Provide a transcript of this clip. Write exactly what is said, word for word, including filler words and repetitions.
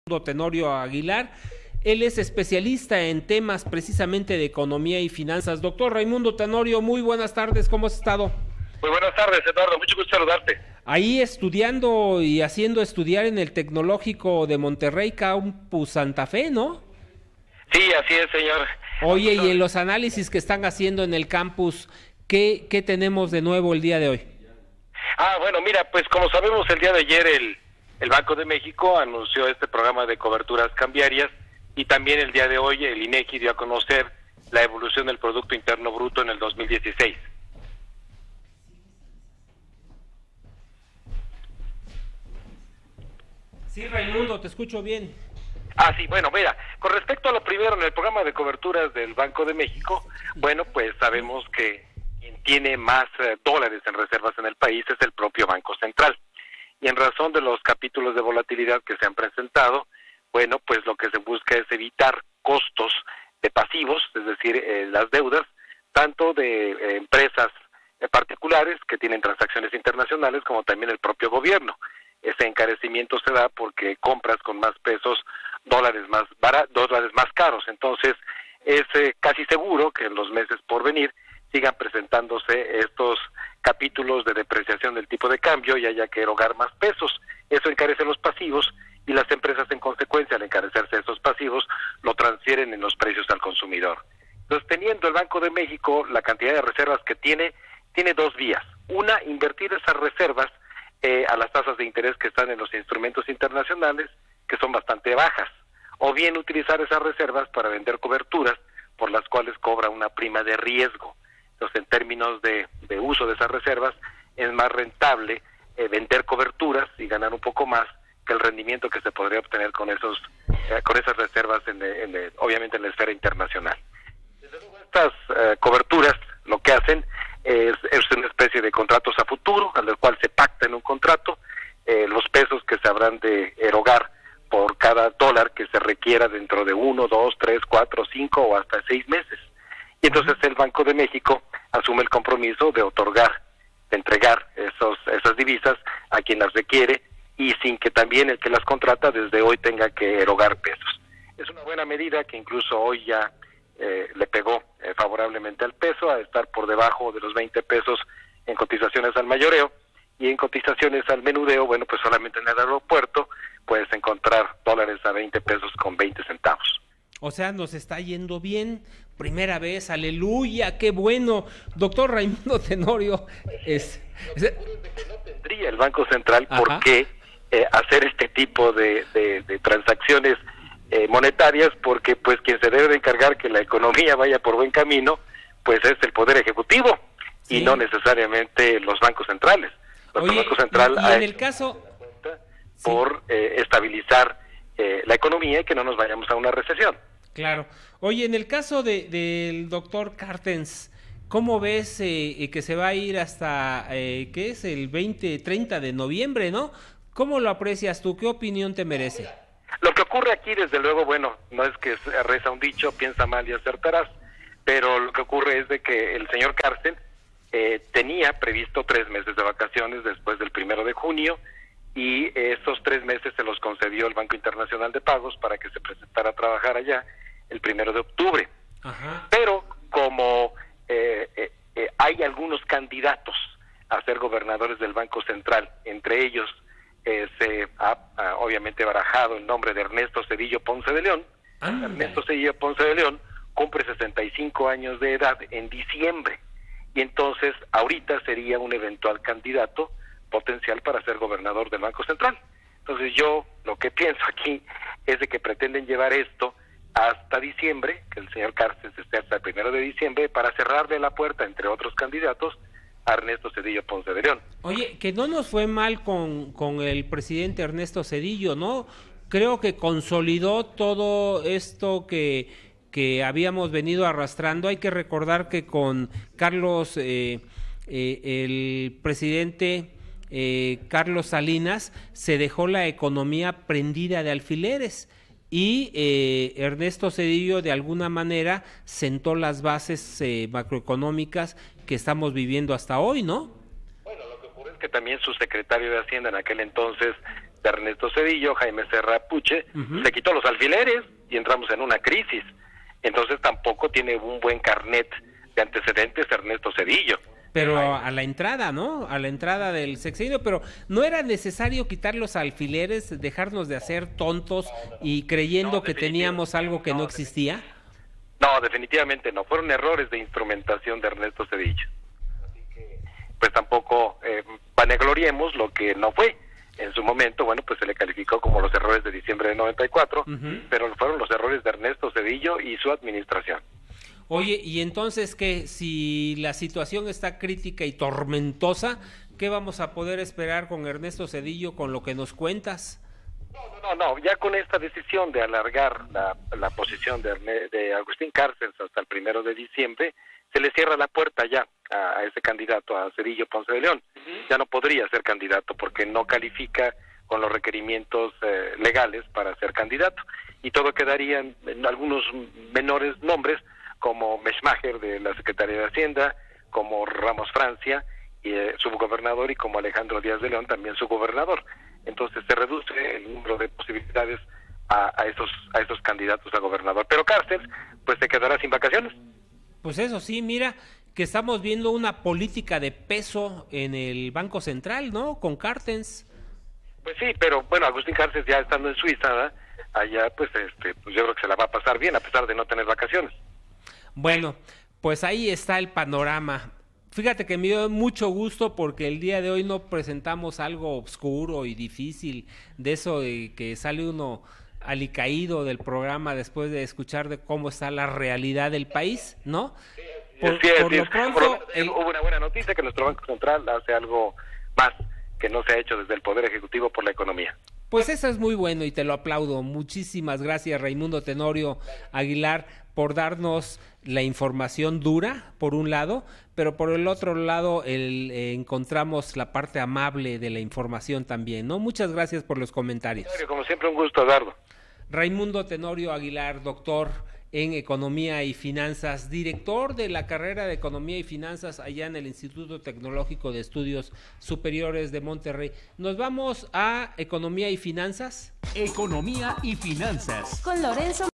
Tenorio Aguilar. Él es especialista en temas precisamente de economía y finanzas. Doctor Raimundo Tenorio, muy buenas tardes, ¿cómo has estado? Muy buenas tardes, Eduardo, mucho gusto saludarte. Ahí estudiando y haciendo estudiar en el Tecnológico de Monterrey, Campus Santa Fe, ¿no? Sí, así es, señor. Oye, y en los análisis que están haciendo en el campus, ¿qué, qué tenemos de nuevo el día de hoy? Ah, bueno, mira, pues como sabemos, el día de ayer el, el Banco de México anunció este programa de coberturas cambiarias y también el día de hoy el INEGI dio a conocer la evolución del Producto Interno Bruto en el dos mil dieciséis. Sí, Raimundo, te escucho bien. Ah, sí, bueno, mira, con respecto a lo primero, en el programa de coberturas del Banco de México, bueno, pues sabemos que quien tiene más eh, dólares en reservas en el país es el propio Banco Central. Y en razón de los capítulos de volatilidad que se han presentado, bueno, pues lo que se busca es evitar costos de pasivos, es decir, eh, las deudas, tanto de eh, empresas eh, particulares que tienen transacciones internacionales, como también el propio gobierno. Ese encarecimiento se da porque compras con más pesos dólares más baratos, dólares más caros. Entonces, es eh, casi seguro que en los meses por venir sigan presentándose estos capítulos de depreciación del tipo de cambio y haya que erogar más pesos. Eso encarece los pasivos y las empresas, en consecuencia, al encarecerse esos pasivos, lo transfieren en los precios al consumidor. Entonces, teniendo el Banco de México la cantidad de reservas que tiene, tiene dos vías. Una, invertir esas reservas eh, a las tasas de interés que están en los instrumentos internacionales, que son bastante bajas, o bien utilizar esas reservas para vender coberturas por las cuales cobra una prima de riesgo. Entonces, en términos de, de uso de esas reservas, es más rentable eh, vender coberturas y ganar un poco más que el rendimiento que se podría obtener con esos eh, con esas reservas, en, en, en, obviamente en la esfera internacional. Desde luego, estas eh, coberturas lo que hacen es, es una especie de contratos a futuro, al cual se pacta en un contrato eh, los pesos que se habrán de erogar por cada dólar que se requiera dentro de uno, dos, tres, cuatro, cinco o hasta seis meses. Y entonces el Banco de México asume el compromiso de otorgar, de entregar esos, esas divisas a quien las requiere y sin que también el que las contrata desde hoy tenga que erogar pesos. Es una buena medida que incluso hoy ya eh, le pegó eh, favorablemente al peso, a estar por debajo de los veinte pesos en cotizaciones al mayoreo y en cotizaciones al menudeo. Bueno, pues solamente en el aeropuerto puedes encontrar dólares a veinte pesos con veinte centavos. O sea, nos está yendo bien, primera vez, aleluya, qué bueno. Doctor Raimundo Tenorio, es... es... que no tendría el Banco Central Ajá. por qué eh, hacer este tipo de, de, de transacciones eh, monetarias, porque pues quien se debe de encargar que la economía vaya por buen camino, pues es el Poder Ejecutivo, sí. y no necesariamente los bancos centrales. Oye, Banco Central y, y en el caso... por sí. eh, estabilizar eh, la economía y que no nos vayamos a una recesión. Claro. Oye, en el caso de del doctor Carstens, ¿cómo ves eh, que se va a ir hasta, eh, qué es, el veinte, treinta de noviembre, ¿no? ¿Cómo lo aprecias tú? ¿Qué opinión te merece? Lo que ocurre aquí, desde luego, bueno, no es que reza un dicho, piensa mal y acertarás, pero lo que ocurre es de que el señor Carstens eh, tenía previsto tres meses de vacaciones después del primero de junio, y esos tres meses se los concedió el Banco Internacional de Pagos para que se presentara a trabajar allá el primero de octubre. Ajá. Pero como eh, eh, eh, hay algunos candidatos a ser gobernadores del Banco Central, entre ellos eh, se ha, ha obviamente barajado el nombre de Ernesto Zedillo Ponce de León. Anda. Ernesto Zedillo Ponce de León cumple sesenta y cinco años de edad en diciembre, y entonces ahorita sería un eventual candidato potencial para ser gobernador del Banco Central. Entonces yo lo que pienso aquí es de que pretenden llevar esto hasta diciembre, que el señor Carstens esté hasta el primero de diciembre, para cerrarle la puerta, entre otros candidatos, a Ernesto Zedillo Ponce de León. Oye, que no nos fue mal con, con el presidente Ernesto Zedillo, ¿no? Creo que consolidó todo esto que, que habíamos venido arrastrando. Hay que recordar que con Carlos, eh, eh, el presidente... Eh, Carlos Salinas, se dejó la economía prendida de alfileres y eh, Ernesto Zedillo de alguna manera sentó las bases eh, macroeconómicas que estamos viviendo hasta hoy, ¿no? Bueno, lo que ocurre es que también su secretario de Hacienda en aquel entonces de Ernesto Zedillo, Jaime Serra Puche, uh-huh. se quitó los alfileres y entramos en una crisis. Entonces tampoco tiene un buen carnet de antecedentes Ernesto Zedillo. Pero a la entrada, ¿no? A la entrada del sexenio, pero ¿no era necesario quitar los alfileres, dejarnos de hacer tontos y creyendo no, que teníamos algo que no, no existía? No, definitivamente no. Fueron errores de instrumentación de Ernesto Zedillo. Así que, pues tampoco eh, vanagloriemos lo que no fue. En su momento, bueno, pues se le calificó como los errores de diciembre de noventa y cuatro, uh-huh. pero fueron los errores de Ernesto Zedillo y su administración. Oye, y entonces, ¿qué? Si la situación está crítica y tormentosa, ¿qué vamos a poder esperar con Ernesto Zedillo con lo que nos cuentas? No, no, no, ya con esta decisión de alargar la, la posición de, Erne, de Agustín Cárcels hasta el primero de diciembre, se le cierra la puerta ya a, a ese candidato, a Zedillo Ponce de León. Uh-huh. Ya no podría ser candidato porque no califica con los requerimientos eh, legales para ser candidato. Y todo quedaría en, en algunos menores nombres, como Meshmacher de la Secretaría de Hacienda, como Ramos Francia, y, eh, subgobernador, y como Alejandro Díaz de León, también subgobernador. Entonces se reduce el número de posibilidades a, a esos a esos candidatos a gobernador. Pero Cárcels, pues se quedará sin vacaciones. Pues eso sí, mira, que estamos viendo una política de peso en el Banco Central, ¿no? Con Cárcels. Pues sí, pero bueno, Agustín Cárcels ya estando en Suiza, ¿verdad? Allá pues este pues yo creo que se la va a pasar bien a pesar de no tener vacaciones. Bueno, pues ahí está el panorama. Fíjate que me dio mucho gusto porque el día de hoy no presentamos algo oscuro y difícil, de eso de que sale uno alicaído del programa después de escuchar de cómo está la realidad del país, ¿no? Por, sí, sí, por sí, lo pronto... Por lo, el... Hubo una buena noticia, que nuestro Banco Central hace algo más que no se ha hecho desde el Poder Ejecutivo por la economía. Pues eso es muy bueno y te lo aplaudo. Muchísimas gracias, Raimundo Tenorio Aguilar, por darnos la información dura, por un lado, pero por el otro lado el, eh, encontramos la parte amable de la información también, ¿no? Muchas gracias por los comentarios. Como siempre, un gusto, Eduardo. Raimundo Tenorio Aguilar, doctor en Economía y Finanzas, director de la carrera de Economía y Finanzas allá en el Instituto Tecnológico de Estudios Superiores de Monterrey. Nos vamos a Economía y Finanzas. Economía y Finanzas. Con Lorenzo